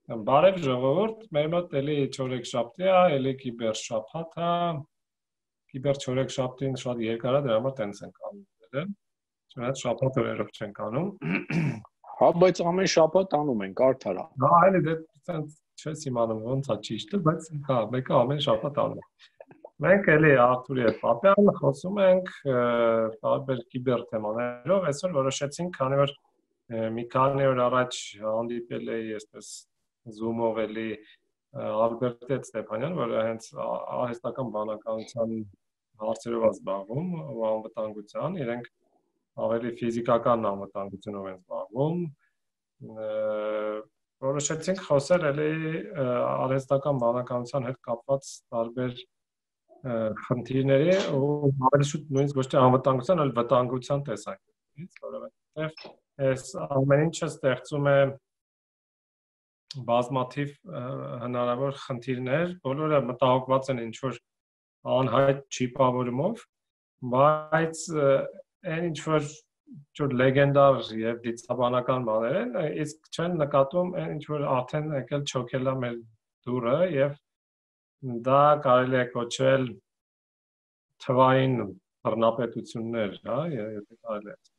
Բարև ժողովուրդ, մեր մոտ էլի չորեքշաբթի է, էլի կիբերշաբաթ է, կիբերչորեքշաբթին շատ երկար է, դրա համար տենց ենք անում, չնայած շաբաթ օրերով չենք անում։ Հա, բայց ամեն շաբաթ անում ենք, արդար է։ Հա, այլ դե տենց չես իմանում ոնց է ճիշտը, բայց հա, մեկը ամեն շաբաթ անում ենք։ Մենք էլի Արթուրի հետ Պապյան խոսում ենք տարբեր կիբեր թեմաներով, այսօր որոշեցինք, քանի որ մի քանի օր առաջ հանդիպել էի այսպես Zoom-ով էլի Ալբերտ Ստեփանյան, որը հենց արհեստական բանականության հարցերով է զբաղվում, ու անվտանգության, իրենք ավելի ֆիզիկական անվտանգությունով են զբաղվում։ Որոշեցինք խոսել էլի արհեստական բանականության հետ կապված տարբեր խնդիրների ու ավելի շուտ նույնիսկ ոչ թե անվտանգության, այլ վտանգության տեսանկյունից, որովհետև այս ամեն ինչը ստեղծում է բազմաթիվ հնարավոր խնդիրներ, բոլորը մտահոգված են ինչ-որ անհայտ չիպավորումով, բայց այն ինչ-որ լեգենդար և դիցաբանական բաներ են, իսկ չեն նկատում այն ինչ-որ արդեն եկել չոքել է մեր դուռը և դա կարելի է կոչել թվային բռնապետություններ, եթե կարելի է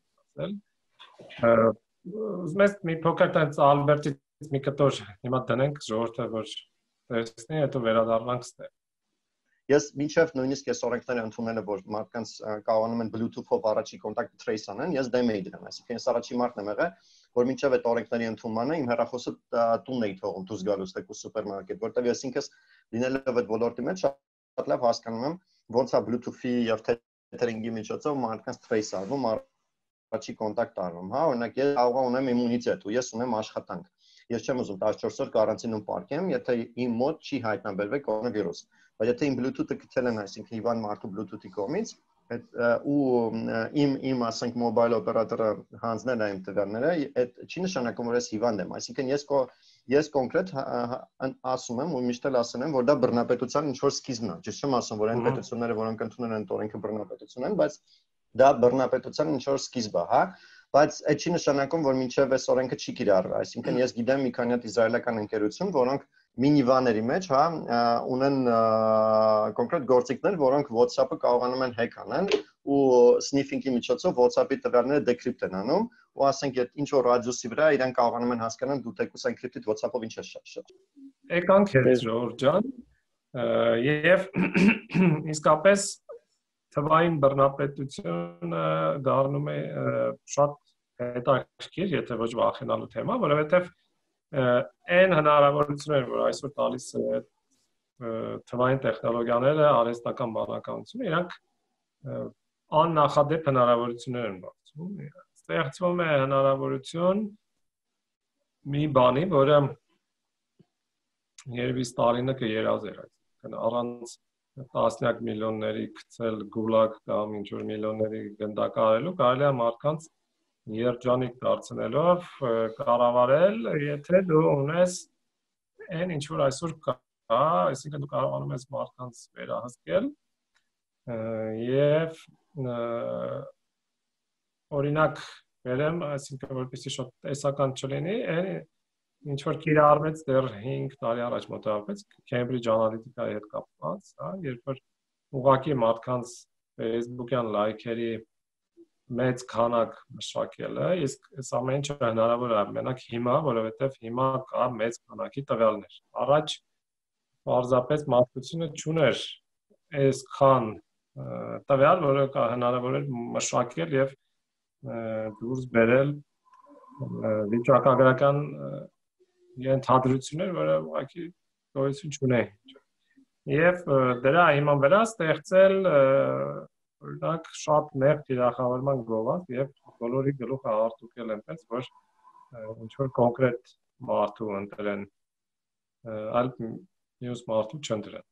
ասել։ Ուզում ես մի փոքր տենց Ալբերտից մի կտոր հիմա դնենք ժողովուրդը, որ տեսնի, հետո վերադառնանք ստեղ։ Ես մինչև նույնիսկ այս օրենքները ընդունելը, որ մարդկանց կարողանում են Bluetooth-ով առաջի կոնտակտ trace անեն, ես դեմ էի դրան, այսինքն ես առաջի մարդն եմ եղել, որ մինչև այդ օրենքների ընդունմանը իմ հեռախոսը տունն էի թողում դուրս գալուց տեկուս սուպերմարկետ, որտեղ ես ինքս լինելով այդ ոլորտի մեջ շատ լավ հասկանում եմ ոնց է Bluetooth-ի եւ թեթերինգի միջոցով մարդկանց trace արվում, առաջի կոնտակտ արվում, հա, օրինակ ես կարող ունեմ իմունիտետ ու ես ունեմ աշխատանք։ Ես չեմ ուզում 14 օր կարանտինում պարկեմ, եթե իմ մոտ չի հայտնաբերվել կորոնավիրուս։ Բայց եթե իմ Bluetooth-ը գտել են, այսինքն Իվան մարդու Bluetooth-ի կողմից, ու իմ ասենք մոբայլ օպերատորը հանձնել է իմ տվյալները, այդ չի նշանակում, որ ես հիվանդ եմ, այսինքն ես կոնկրետ ասում եմ ու միշտ էլ ասել եմ, որ դա բռնապետության ինչ-որ սկիզբն է, ճիշտ չեմ ասում, որ այն պետությունները, որոնք ընդունել են օրենքը բռնապետություն են, բայց դա բռնապետության ինչ-որ սկիզբ է, հա, բայց այդ չի նշանակում, որ մինչև այս օրենքը չի կիրառվի, այսինքն ես գիտեմ մի քանի հատ իսրայելական ընկերություն, որոնք մինիվաների մեջ, հա, ունեն կոնկրետ գործիքներ, որոնք WhatsApp-ը կարողանում են hack անեն ու sniffing-ի միջոցով WhatsApp-ի տվյալները decrypt են անում, ու ասենք այդ ինչ որ ռադիուսի վրա իրենք կարողանում են հասկանալ դու թեկուս encrypted WhatsApp-ով ինչ ես շատ։ Եկանք հետ Ժորժ ջան, եւ իսկապես թվային բռնապետությունը դառնում է շատ հետաքրքիր, եթե ոչ վախենալու թեմա, որովհետեւ այն հնարավորությունները, որ այսօր տալիս է թվային տեխնոլոգիաները, արհեստական բանականությունը, իրանք աննախադեպ հնարավորություններ են բացում։ Ստեղծվում է հնարավորություն մի բանի, որը երևի Ստալինը կերազեր, այսինքն առանց տասնյակ միլիոնների գցել գուլագ կամ ինչ-որ միլիոնների գնդակարելու, կարելի է մարդկանց երջանիկ դարձնելով կառավարել, եթե դու ունես այն ինչ որ այսօր կա, այսինքն դու կարողանում ես մարդկանց վերահսկել եւ օրինակ վերեմ, այսինքն որպեսզի շատ տեսական չլինի, ինչ որ կիրառվեց դեռ 5 տարի առաջ մոտավորապես Cambridge Analytica-ի հետ կապված, հա, երբ որ ուղղակի մարդկանց Facebook-յան լայքերի մեծ քանակ մշակելը, իսկ այս ամեն ինչը հնարավոր է մենակ հիմա, որովհետև հիմա կա մեծ քանակի տվյալներ։ Առաջ պարզապես մարդկությունը չուներ այսքան տվյալ, որը հնարավոր էր մշակել եւ դուրս բերել վիճակագրական ենթադրություններ, որը ուղղակի գոյություն չունեն։ Եվ դրա հիման վրա ստեղծել օրինակ շատ նեղ թիրախավորման գովազդ եւ բոլորի գլուխը արտուկել այնպես, որ ինչ որ կոնկրետ մարդու ընտրեն, այլ մյուս մարդու չընտրեն։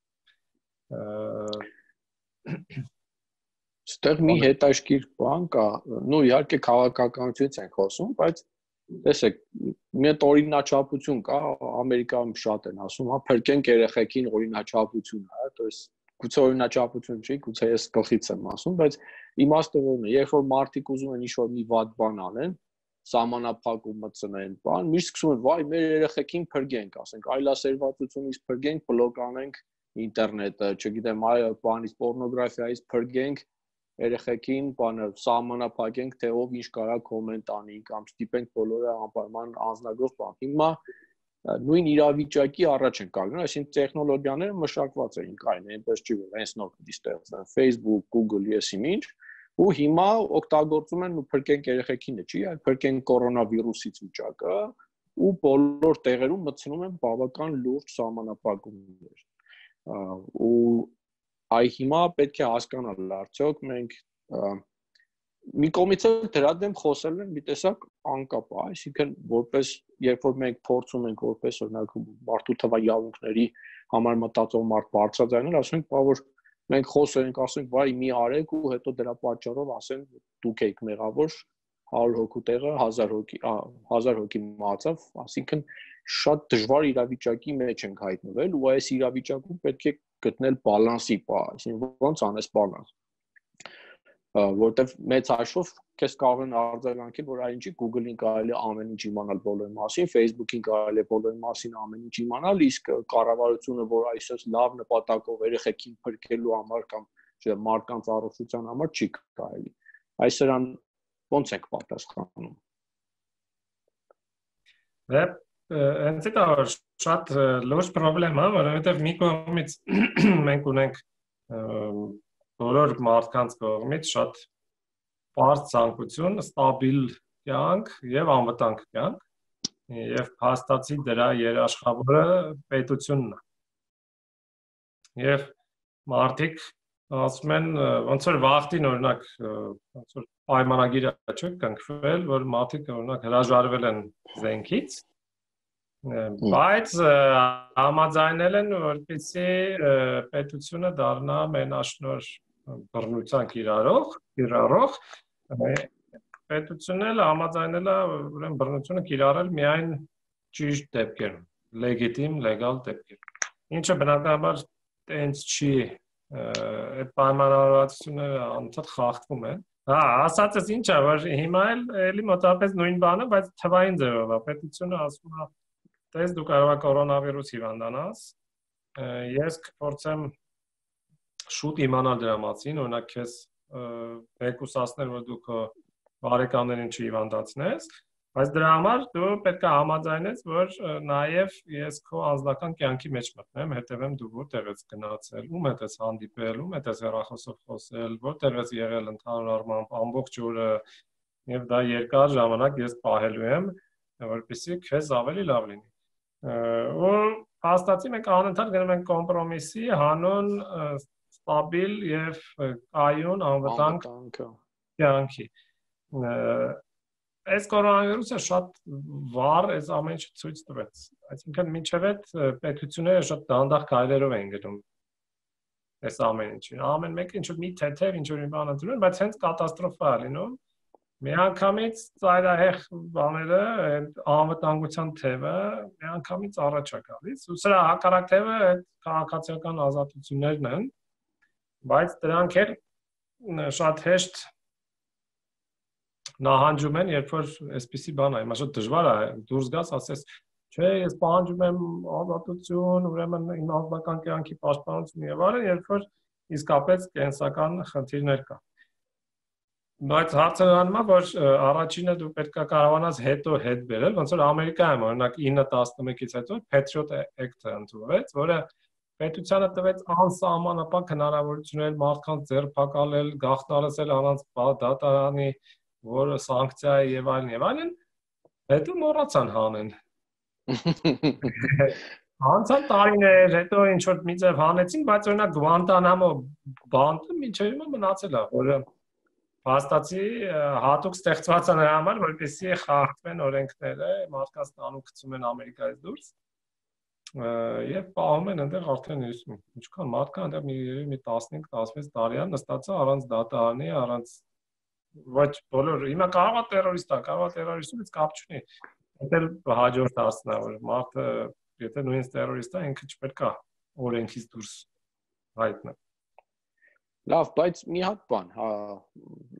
Ստեղ մի հետաքրքիր բան կա, նո իհարկե քաղաքականությունից ենք խոսում, բայց տեսեք, մի հատ օրինաչափություն կա, Ամերիկայում շատ են ասում, հա, փրկենք երեխեքին օրինաչափություն, հա, то есть գուցե օրինաչափություն չի, գուցե ես գլխից եմ ասում, բայց իմաստը որն է, երբ որ մարդիկ ուզում են ինչ-որ մի վատ բան անեն, սահմանափակում մտցնեն, բան, միշտ սկսում են, վայ, մեր երեխեքին փրկենք, ասենք, այլասերվածությունից փրկենք, բլոկ անենք ինտերնետը, չգիտեմ, այ բանից պոռնոգրաֆիայից փրկենք երեխեքին, բանը սահմանափակենք, թե ով ինչ կարա կոմենտ անի, կամ ստիպենք բոլորը անպայման անձնագրով բան։ Հիմա նույն իրավիճակի առաջ են կանգնում, այսինքն տեխնոլոգիաները մշակված էին կային, այնպես չի որ հենց նոր պիտի ստեղծեն Facebook, Google, եսի ինչ, ու հիմա օգտագործում են ու փրկենք երեխեքինը, չի, այլ փրկենք կորոնավիրուսից վիճակը, ու բոլոր տեղերում մտցնում են բավական լուրջ սահմանափակումներ։ Ու այ հիմա պետք է հասկանալ, արդյոք մենք մի կողմից դրա դեմ խոսել են մի տեսակ անկապ, այսինքն որպես երբ որ մենք փորձում ենք որպես օրինակ մարդու թվայավունքների համար մտածող մարդ բարձրաձայնել, ասում ենք, որ մենք խոսել ենք, ասենք, վայ մի արեք ու հետո դրա պատճառով ասեն դուք եք մեղավոր 100 հոգու տեղը 1000 հոգի մահացավ, այսինքն շատ դժվար իրավիճակի մեջ ենք հայտնվել ու այս իրավիճակում պետք է գտնել բալանսի պահ, այսինքն ոնց անես բալանս, որտեվ մեծ հաշվով քեզ կարող են արձագանքել, որ այ ինչի Google-ին կարելի է ամեն ինչ իմանալ բոլորի մասին, Facebook-ին կարելի է բոլորի մասին ամեն ինչ իմանալ, իսկ կառավարությունը, որ այսպես լավ նպատակով երեխեքին փրկելու համար կամ չգիտեմ մարդկանց առողջության համար չի կարելի։ Այս սրան ոնց եք պատասխանում։ Հենց դա շատ լուրջ խնդրեմ է, որովհետև մի կողմից մենք ունենք բոլոր մարդկանց կողմից շատ բարձր ցանկություն, ստաբիլ կյանք եւ անվտանգ կյանք, եւ փաստացի դրա երաշխավորը պետությունն է։ Եվ մարդիկ ասում են, ոնց որ վախտին օրինակ, ոնց որ պայմանագիրը չէ կնքվել, որ մարդիկ օրինակ հրաժարվել են զենքից, բայց համաձայնել են, որպեսզի պետությունը դառնա մենաշնորհ բռնության կիրառող, պետությունն էլ համաձայնել է ուրեմն բռնությունը կիրառել միայն ճիշտ դեպքերում, լեգիտիմ, լեգալ դեպքերում։ Ինչը բնականաբար տենց չի, այդ պայմանավորվածությունները անընդհատ խախտվում են։ Հա, ասածս ինչ է, որ հիմա էլի մոտավորապես նույն բանը, բայց թվային ձևով է։ Պետությունը ասում է, տես դու կարող ես կորոնավիրուս հիվանդանաս, ես կփորձեմ շուտ իմանալ դրա մասին, օրինակ քեզ մեկուսացնել, որ դու քո բարեկամներին չհիվանդացնես, բայց դրա համար դու պետք է համաձայնես, որ նաև ես քո անձնական կյանքի մեջ մտնեմ, հետևեմ դու որտեղ ես գնացել, ում հետ ես հանդիպել, ում հետ ես հեռախոսով խոսել, որտեղ ես եղել ընդհանուր առմամբ ամբողջ օրը, եւ դա երկար ժամանակ ես պահելու եմ, որպեսզի քեզ ավելի լավ լինի։ Ու հաստատի մենք անընդհատ գնում ենք կոմպրոմիսի հանուն ստաբիլ եւ կայուն անվտանգ կյանքի։ Այս կորոնավիրուսը շատ վառ այս ամեն ինչը ցույց տվեց։ Այսինքն մինչև այդ պետությունները շատ դանդաղ քայլերով են գնում այս ամեն ինչին։ Ամեն մեկը ինչ որ մի թեթև ինչ որ մի բան ընդունում, բայց հենց կատաստրոֆա է լինում։ Միանգամից ծայրահեղ բաները, անվտանգության թևը միանգամից առաջ է գալիս։ Ու սրա հակառակ թևը այդ քաղաքացիական ազատություններն են, բայց դրանք էլ շատ հեշտ նահանջում են, երբ որ այսպիսի բան է, հիմա շատ դժվար է դուրս գաս, ասես, չէ, ես պահանջում եմ ազատություն, ուրեմն իմ անձնական կյանքի պաշտպանություն եւ այլն, երբ որ իսկապես կենսական խնդիրներ կան։ Բայց հարցը անում է, որ առաջինը դու պետք է կարողանաս հետո հետ բերել, ոնց որ Ամերիկայում օրինակ 9-11-ից հետո Patriot Act-ը ընդունվեց, որը պետությանը տվեց անսահմանափակ հնարավորություններ մարդկանց ձերբակալել, գաղտնալսել առանց դատարանի, որը սանկցիա է եւ այլն, հետո մոռացան հանեն։ Անցան տարիներ, հետո ինչ որ մի ձև հանեցին, բայց օրինակ Guantanamo բանտը մինչև հիմա մնացել է, որը փաստացի հատուկ ստեղծված է նրա համար, որպեսզի խախտվեն օրենքները, մարդկանց տանում գցում են Ամերիկայից դուրս եւ պահում են այնտեղ արդեն ինչքան մարդ կա այնտեղ մի 15-16 տարի նստած է առանց դատարանի, առանց ոչ բոլոր հիմա կարող է տերորիստից կապ չունի։ Դա հաջորդ հարցն է, որ մարդը եթե նույնիսկ տերորիստ է, ինքը չպետք է օրենքից դուրս հայտնի։ Լավ, բայց մի հատ բան, հա,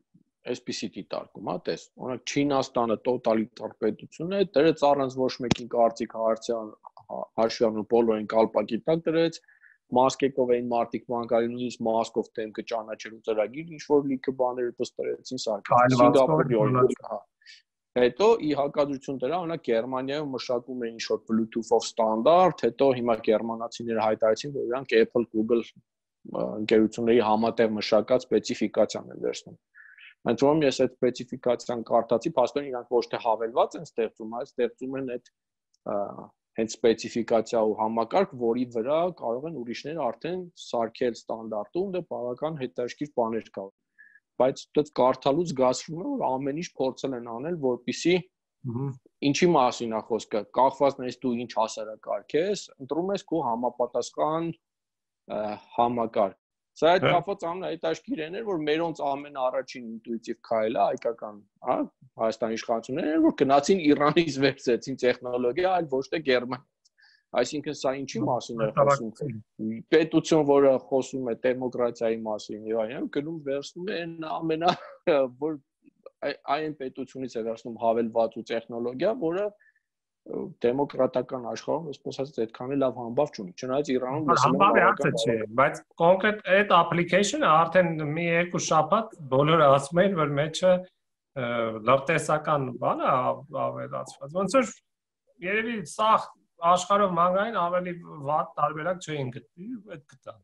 այսպիսի դիտարկում, հա, տես։ Օրինակ Չինաստանը տոտալիտար պետություն է, դրեց առանց ոչ մեկին կարծիք հաշվի բոլորին կալպակի տակ դրեց, մասկեկով էին մարտիկ բանկարի նույնիսկ մասկով դեմքը ճանաչելու ծրագիր, ինչ որ լիքը բաներ պստրեցին սարքել։ Սինգապուրի օրինակ, հա։ Հետո ի հակադրություն դրա, օրինակ Գերմանիայում մշակում էին ինչ-որ Bluetooth-ով ստանդարտ, հետո հիմա գերմանացիները հայտարարեցին, որ իրանք Apple, Google ընկերությունների համատեղ մշակած սպეციფიკացիան են վերցնում։ Այնց որում ես այդ սպეციფიკացիան կարդացի, փաստորեն իրանք ոչ թե հավելված են ստեղծում, այլ ստեղծում են այդ հենց սպეციფიკացիա ու համակարգ, որի վրա կարող են ուրիշները արդեն սարքել ստանդարտում, դա բավական հետաքրքիր բաներ կա։ Բայց դա կարդալուց զգացվում է, որ ամեն ինչ փորձել են անել, որպեսզի ինչի մասին է խոսքը, կախված նայես դու ինչ հասարակարգ ես, ընտրում ես քո համապատասխան համակարգ։ Սա այդ կապված ամենահետաքրքիրն էր, որ մերոնց ամենաառաջին ինտուիտիվ քայլը հայկական, հա, Հայաստանի իշխանություններն են, որ գնացին Իրանից վերցրեցին տեխնոլոգիա, այլ ոչ թե Գերմանիայից։ Այսինքն սա ինչի մասին է խոսում։ Պետություն, որը խոսում է դեմոկրատիայի մասին, եւ այլն, գնում վերցնում է ամենա որ այն պետությունից է վերցնում հավելված ու տեխնոլոգիա, որը դեմոկրատական աշխարհում, այսպես ասած, այդքան լավ համբավ չունի։ Չնայած Իրանում լսում եմ բավական չէ, բայց կոնկրետ այդ application-ը արդեն մի երկու շաբաթ բոլորը ասում են, որ մեջը լրտեսական բան է ավելացված։ Ոնց որ երևի սա աշխարհով մանգային ավելի վատ տարբերակ չէին գտի, այդ գտան։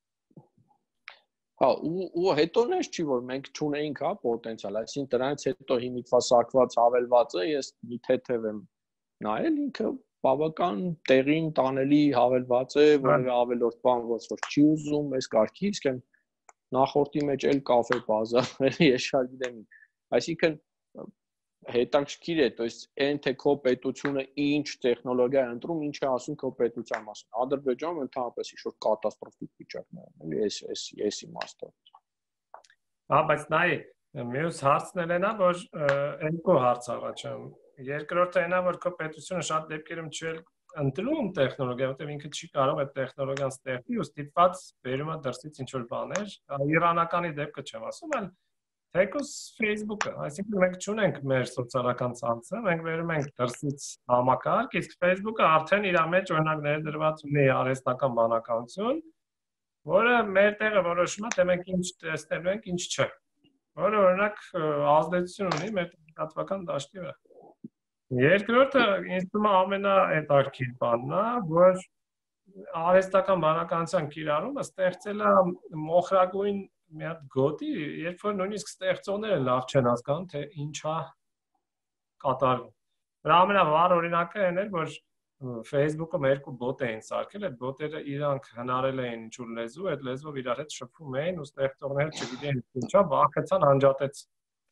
Հա, ու հետո նես չի որ մենք չունեինք հա պոտենցիալ, այսինքն դրանից հետո հիմիկվա սակված հավելվածը ես մի թեթև եմ նայել ինքը բավական տեղին տանելի հավելված է, որը ավելորդ բան ոնց որ չի ուզում, այս կարգից կեն նախորդի մեջ էլ կաֆե բազար, ես շատ գիտեմ։ Այսինքն հետաքրքիր է, то есть այն թե քո պետությունը ինչ տեխնոլոգիա է ընտրում, ինչ է ասում քո պետության մասին։ Ադրբեջանում ընդհանրապես ինչ-որ կատաստրոֆիկ վիճակն է, էլի էս իմաստը։ Հա, բայց նայ, մյուս հարցն էլ է, որ երկու հարց առաջանում։ Երկրորդը այնա, որ քո պետությունը շատ դեպքերում չի ընտրում տեխնոլոգիա, որտեղ ինքը չի կարող այդ տեխնոլոգիան ստեղծի ու ստիպված բերում է դրսից ինչ-որ բաներ, իրանականի դեպքը չեմ ասում, այլ թեկուզ Facebook-ը, այսինքն մենք չունենք մեր սոցիալական ցանցը, մենք վերում ենք դրսից համակարգ, իսկ Facebook-ը արդեն իր մեջ օրինակ ներդրված ունի արհեստական բանականություն, որը մեր տեղը որոշում է, թե մենք ինչ տեսնելու ենք, ինչ չէ, որը օրինակ ազդեցություն ունի մեր տեղեկատվական դաշտի վրա։ Երկրորդը ինձ թվում է ամենահետաքրքիր բանն է, որ արհեստական բանականության կիրառումը ստեղծել է մոխրագույն մի հատ գոտի, երբ որ նույնիսկ ստեղծողները լավ չեն հասկանում, թե ինչ է կատարվում։ Դրա ամենավառ օրինակը այն էր, որ Facebook-ում երկու բոտ էին սարքել, այդ բոտերը իրանք հնարել էին ինչ-որ լեզու, այդ լեզվով իրար հետ շփվում էին ու ստեղծողները չգիտեին ինչա, վախեցան, անջատեցին։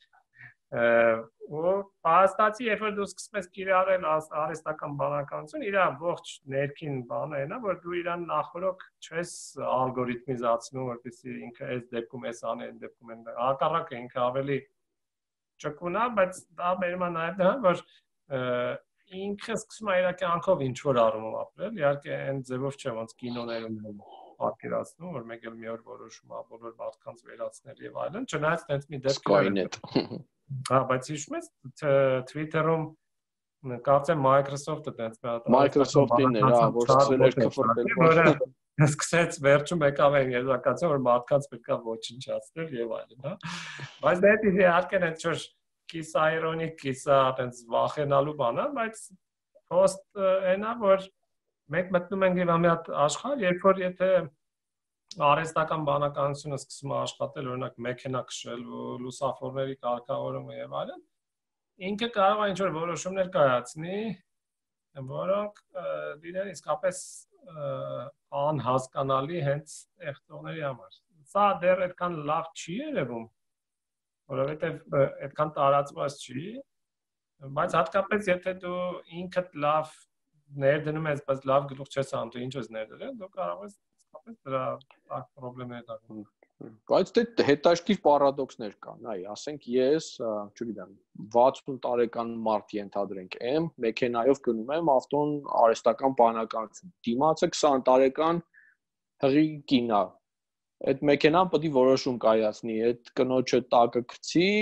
Ու փաստացի երբ որ դու սկսում ես կիրառել արհեստական բանականություն, իր ողջ ներքին բանը այն է, որ դու իրան նախորոք չես ալգորիթմիզացնում, որպեսզի ինքը այս դեպքում էս անի, այս դեպքում այն հակառակը ինքը ավելի ճկուն է, բայց դա բերում է նաև դրան, որ ինքը սկսում է իր կյանքով ինչ որ առումով ապրել, իհարկե այն ձևով չէ, ոնց կինոներում են պատկերացնում, որ մեկ էլ մի օր որոշում է բոլոր մարդկանց վերացնել եւ այլն, չնայած տենց մի դեպք կա։ Հա, բայց հիշում ես Twitter-ում կարծեմ Microsoft-ը տենց մի հատ Microsoft-ին էր, հա, որ սկսել էր քֆրտել, որը սկսեց վերջում եկավ այն եզրակացը, որ մարդկանց պետք է ոչնչացնել եւ այլն, հա։ Բայց դա իհարկե այնց որ կիսա իրոնիկ, կիսա տենց վախենալու բան է, բայց post այնա որ մենք մտնում ենք եւ մի հատ աշխարհ, երբ որ եթե արհեստական բանականությունը սկսում է աշխատել, օրինակ մեքենա քշել, լուսավորների կարգավորումը եւ այլն, ինքը կարող է ինչ-որ որոշումներ կայացնի, որոնք դիտեն իսկապես անհասկանալի հենց ստեղծողների համար։ Սա դեռ այդքան լավ չի երևում, որովհետեւ այդքան տարածված չի, բայց հատկապես եթե դու ինքդ լավ ներդնում ես, բայց լավ գլուխ չես անում, դու ինչ ես ներդրել, դու կարող ես դրա խնդիրներ դառնում։ Բայց դե հետաքրքիր պարադոքսներ կան, այ, ասենք ես, չգիտեմ, 60 տարեկան մարդ ենթադրենք եմ, մեքենայով գնում եմ, ավտոն արհեստական բանականություն։ Դիմացը 20 տարեկան հղի կին է։ Այդ մեքենան պետք է որոշում կայացնի, այդ կնոջը տակը գցի,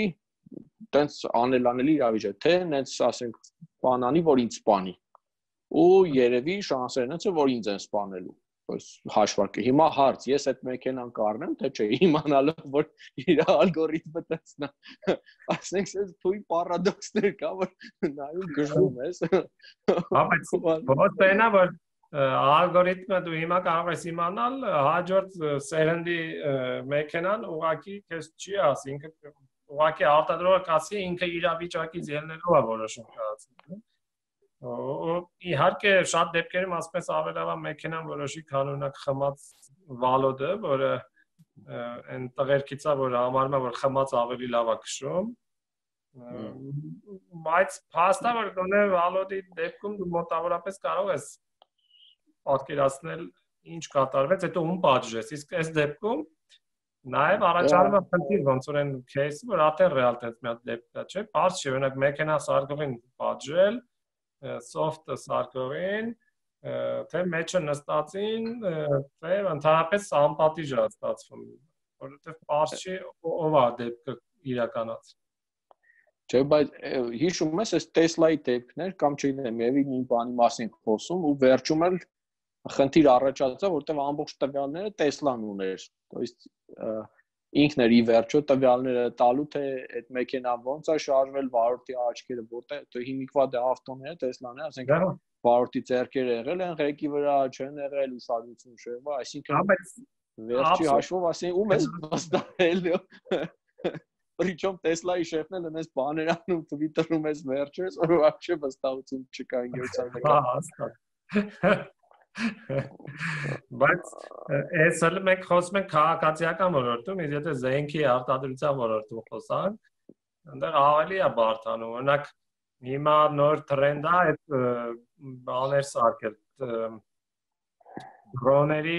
տենց անելանելի իրավիճակ, թե նենց ասենք բանանի, որ ինձ սպանի։ Ու երևի շանսերն են, որ ինձ են սպանելու։ Հաշվարկը։ Հիմա հարց, ես այդ մեքենան կառնեմ, թե չէ, իմանալով, որ իր ալգորիթմը տեսնա։ Ասենք, այս թույն պարադոքսներ կա, որ նայում գժվում ես։ Բայց բնա որ ալգորիթմը դու հիմա կարող ես իմանալ հաջորդ սերնդի մեքենան ուղղակի քեզ չի ասի, ինքը ուղղակի արտադրողը կասի ինքը իր վիճակից ելնելով է որոշում կայացնում։ Իհարկե շատ դեպքերում ասում ես ավելավա մեքենան որոշի կանոնակ խմած վալոդը, որը այն տղերքից է, որ համարում է, որ խմած ավելի լավ է քշում, բայց փաստա որ գոնե վալոդի դեպքում դու մոտավորապես կարող ես պատկերացնել ինչ կատարվեց, հետո ում պատժես, իսկ այս դեպքում նաև առաջանում է խնդիր, ոնց որ այն кейսը, որ արդեն ռեալ տենց մի հատ դեպք է, չէ՞, բարձ չի, օրինակ մեքենա սարքողին պատժել, soft սարքողին, թե մեջը նստածին, թե ընդհանրապես անպատիժ է ստացվում, որովհետև բարձ չի ով է դեպքը իրականացրել։ Չէ, բայց հիշում ես այս Tesla-ի դեպքներ կամ չգիտեմ, եւի մի բանի մասին խոսում ու վերջում էլ խնդիր առաջացավ, որտեղ ամբողջ տվյալները Tesla-ն ուներ, то есть ինքն էր ի վերջո տվյալները տալու, թե այդ մեքենան ոնց է շարժվել, վարորդի աչքերը որտեղ, то հիմիկվա դե ավտոները Tesla-ն է, ասենք վարորդի ձեռքերը եղել են ղեկի վրա, չեն եղել, ուսադրություն շեղվա, այսինքն վերջի հաշվով, ասենք ում ես վստահել Причем Tesla-ի շեֆն էլ այնպես բաներ անում Twitter-ում էս վերջերս, որ вообще վստահություն չկա ինգերցանեկան։ Բայց այս էլ մենք խոսում ենք քաղաքացիական ոլորտում, իսկ եթե զենքի արտադրության ոլորտում խոսանք, այնտեղ ավելի է բարդանում։ Օրինակ հիմա նոր տրենդ է այդ բաներ սարքել, դրոների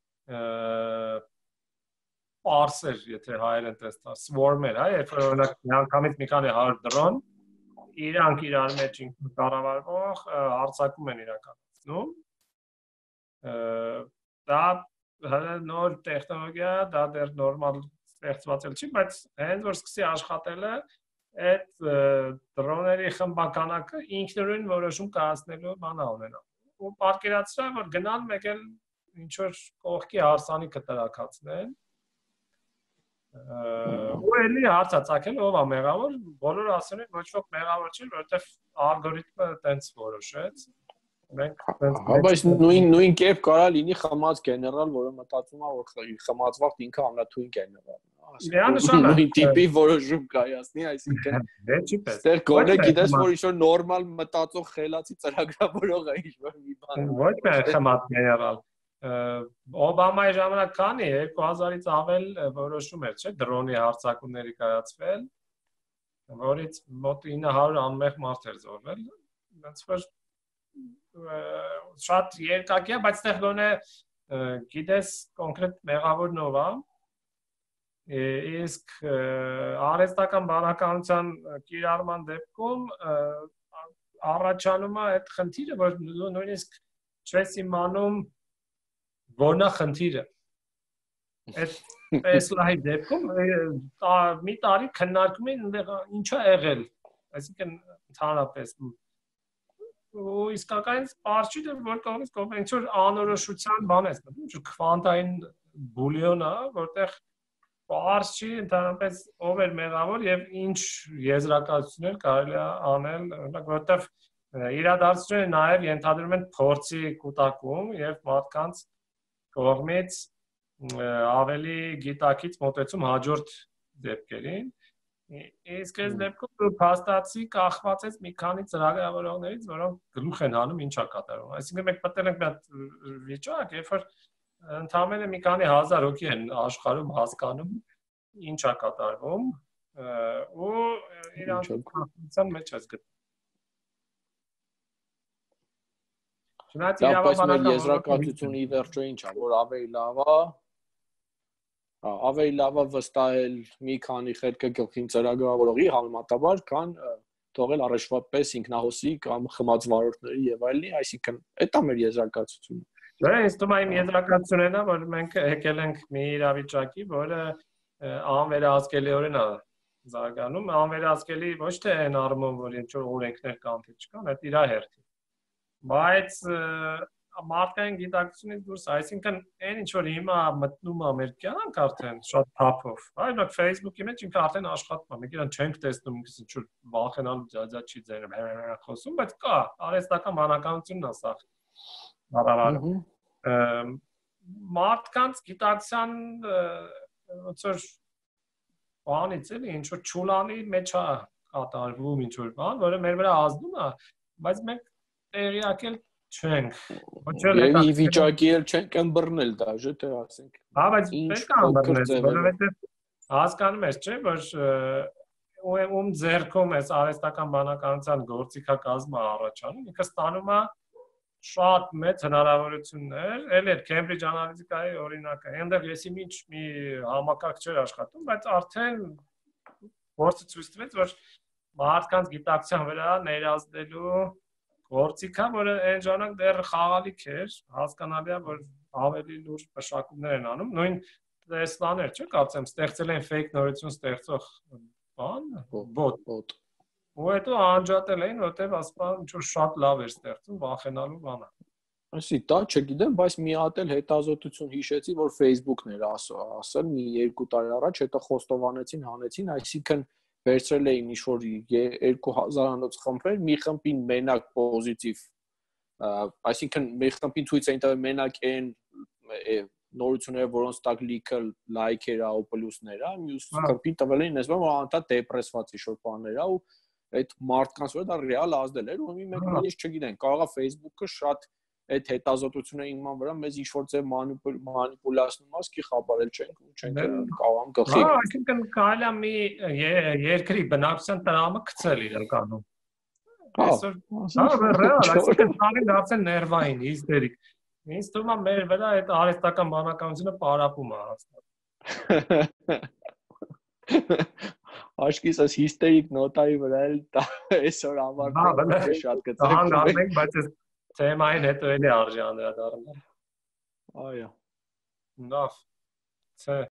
parser, եթե հայերեն տեսնա, swarm-էր, հա, երբ որ օրինակ միանգամից մի քանի 100 դրոն իրանք իրար մեջ կառավարվող հարձակում են իրականացնում։ Դա նոր տեխնոլոգիա, դա դեռ նորմալ ստեղծված չի, բայց հենց որ սկսի աշխատելը, այդ դրոների խմբականակը ինքնուրույն որոշում կայացնելու բան ունենա։ Ու պատկերացրա, որ գնան մեկ էլ ինչ որ կողքի հարսանիքը տրակացնեն։ Ու էլի հարց է ցակել, ով է մեղավոր, բոլորը ասում են ոչ ոք մեղավոր չի, որովհետև ալգորիթմը տենց որոշեց։ Մենք բայց նույն կերպ կարա լինի խմած գեներալ, որը մտածում է, որ խմածված ինքը ամենաթույն գեներալն է։ Նույն տիպի որոշում կայացնի, այսինքն դեռ գոնե գիտես, որ ինչ-որ նորմալ մտածող խելացի ծրագրավորող է ինչ-որ մի բան։ Ոչ միայն խմած գեներալ։ Օբամայի ժամանակ քանի 2000-ից ավել որոշում էր, չէ՞, դրոնի հարձակումների կայացվել, որից մոտ 900 անմեղ մարդ էր զոհվել։ Ոնց որ շատ երկակի է, բայց այդտեղ գոնե գիտես կոնկրետ մեղավորն ով է։ Իսկ արհեստական բանականության կիրառման դեպքում առաջանում է այդ խնդիրը, որ նույնիսկ չես իմանում որն է խնդիրը։ Այդ Tesla-ի դեպքում մի տարի քննարկում են ինչ է եղել, այսինքն ընդհանրապես ու իսկական սպառ չի դեռ որ կողմից ինչ որ անորոշության բան է, ինչ որ քվանտային բուլիոն է, որտեղ սպառ չի ընդհանրապես ով էր մեղավոր եւ ինչ եզրակացություններ կարելի է անել, որտեղ իրադարձությունները նաեւ ենթադրում են փորձի կուտակում եւ մարդկանց կողմից ավելի գիտակից մոտեցում հաջորդ դեպքերին։ Իսկ այս դեպքում դու փաստացի կախված ես մի քանի ծրագրավորողներից, որոնք գլուխ են հանում ինչ է կատարվում։ Այսինքն մենք մտել ենք մի հատ վիճակ, երբ որ ընդամենը մի քանի հազար հոգի են աշխարհում հասկանում ինչ է կատարվում ու իրանց կախվածության մեջ ես գտնում։ Բայց մեր եզրակացությունը ի վերջո ինչ է, որ ավելի լավ է վստահել մի քանի խելքը գլխին ծրագրավորողի համեմատաբար, քան թողել առաջվա պես ինքնահոսի կամ խմած վարորդների եւ այլնի, այսինքն դա մեր եզրակացությունը։ Դե ինձ թվում է իմ եզրակացությունն է, որ մենք եկել ենք մի իրավիճակի, որը անվերահսկելիորեն է զարգանում, անվերահսկելի ոչ թե այն առումով, որ ինչ որ օրենքներ կան թե չկան, այդ իր հերթին։ Բայց մարդկային գիտակցությունից դուրս, այսինքն այն ինչ որ հիմա մտնում է մեր կյանք արդեն շատ թափով, այլոք Facebook-ի մեջ ինքը արդեն աշխատում է, մենք իրան չենք տեսնում, ինքս ինչ որ վախենալու ջաջաջի ձայնը խոսում, բայց կա, արհեստական մանրականությունն է սա։ Բավարար։ Մարդկանց գիտակցության ոնց որ բանից էլի ինչ որ ճուլանի մեջ է կատարվում ինչ որ բան, որը մեր վրա ազդում է, բայց մենք տեղյակել չենք։ Եվ ի վիճակի էլ չենք ըմբռնել դաժե թե ասենք։ Հա, բայց պետք է ըմբռնել, որովհետև հասկանում ես, չէ՞, որ ում ձեռքում էս արհեստական բանականության գործիքակազմը առաջանում, ինքը ստանում է շատ մեծ հնարավորություններ, էլ այդ Cambridge Analytica-ի օրինակը, այնտեղ եսի մի համակարգ չէր աշխատում, բայց արդեն գործը ցույց տվեց, որ մարդկանց գիտակցության վրա ներազդելու գործիքա, որը այն ժամանակ դեռ խաղալիք էր, հասկանալի է, որ ավելի լուրջ մշակումներ են անում, նույն Տեսլաներ, չէ՞, կարծեմ, ստեղծել են fake նորություն ստեղծող բան, bot։ Ու հետո անջատել էին, որտեղ ասպան ինչ-որ շատ լավ էր ստեղծում, վախենալու բան է։ Այսի դա չգիտեմ, բայց մի հատ էլ հետազոտություն հիշեցի, որ Facebook-ն էր ասել մի 2 տարի առաջ, հետո խոստովանեցին, հանեցին, այսինքն վերցրել էին ինչ-որ 2000-անոց խմբեր, մի խմբին մենակ պոզիտիվ, այսինքն մի խմբին ցույց էին տվել մենակ այն նորությունները, որոնց տակ լիքը լայքեր ու պլյուսներ է, մյուս խմբին տվել էին այսպես որ անդադ դեպրեսված ինչ-որ բաներ է ու այդ մարդկանց վրա դա ռեալ ազդել էր ու մենք նույնիսկ չգիտենք, կարող է Facebook-ը շատ այդ հետազոտությունների իման վրա մեզ ինչ-որ ձև մանիպուլյացնում ասկի խաբարել չենք ու չենք կարող գլխի։ Հա, այսինքն կարելի է մի երկրի բնակչության տրամը գցել իրականում։ Այսօր հա, ռեալ, այսինքն ցավին դարձել ներվային, հիստերիկ։ Ինձ թվում է մեր վրա այդ արհեստական բանականությունը պարապում է հաստատ։ Աշկիս այս հիստերիկ նոտայի վրա էլ այսօր ավարտել շատ գծել։ Հա, դառնենք, բայց այս թեմային հետո էլի արժի անդրադառնալ։ Այո։ Լավ։ Չէ։